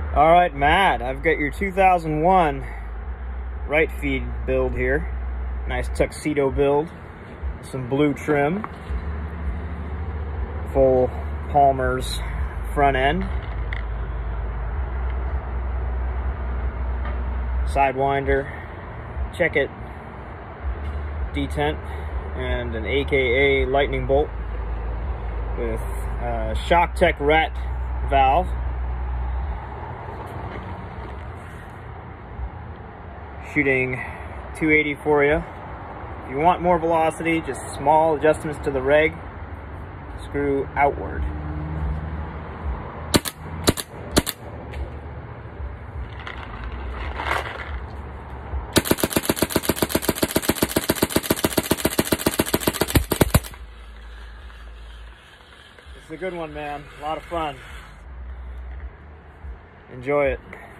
All right, Matt, I've got your 2001 Right Feed build here. Nice tuxedo build, some blue trim, full Palmer's front end, sidewinder, check it detent, and an AKA lightning bolt with a Shock Tech rat valve. Shooting 280 for you. If you want more velocity, just small adjustments to the reg, screw outward. It's a good one, man. A lot of fun. Enjoy it.